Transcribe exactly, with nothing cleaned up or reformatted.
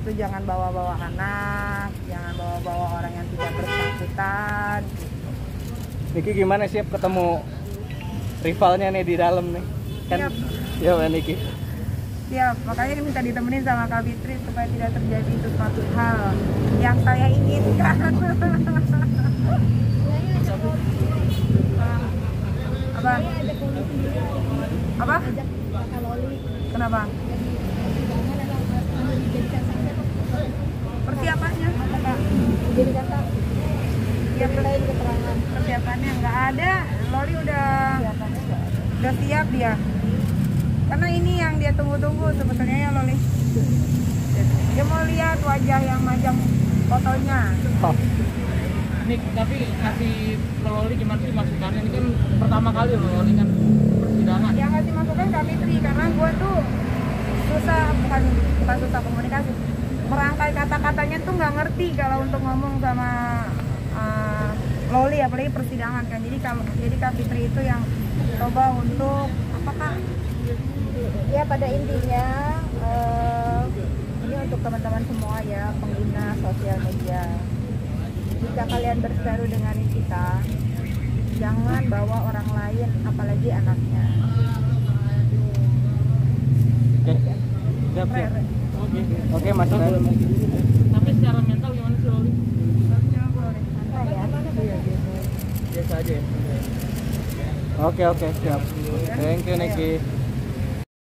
itu jangan bawa-bawa anak, jangan bawa-bawa orang yang tidak bersangkutan. Niki gimana sih ketemu rivalnya nih di dalam nih? Kan ya Niki. Siap, makanya minta ditemenin sama Kak Fitri supaya tidak terjadi sesuatu hal yang saya inginkan. Apa? Apa? Kenapa? Persiapannya? Ya, persiapannya nggak ada. Loli udah udah siap dia. Karena ini yang dia tunggu-tunggu sebetulnya ya Loli. Dia mau lihat wajah yang majang fotonya. Oh. Ini tapi ngasih Loli gimana sih masukannya? Ini kan pertama kali Loli kan persidangan. Yang ngasih masukan Kak Fitri karena gue tuh susah, bukan bukan susah komunikasi. Merangkai kata-katanya tuh nggak ngerti kalau untuk ngomong sama uh, Loli, apalagi persidangan kan. Jadi kalau jadi Kak Fitri itu yang coba untuk apa Kak? Ya pada intinya uh, ini untuk teman-teman semua ya pengguna sosial media. Jika kalian berseteru dengan kita, jangan bawa orang lain, apalagi anaknya. Oke, siap siap. Oke, oke Mas. Tapi secara mental gimana sih Loli? Santai ya. Biasa aja ya. Oke oke siap. Thank you Niki.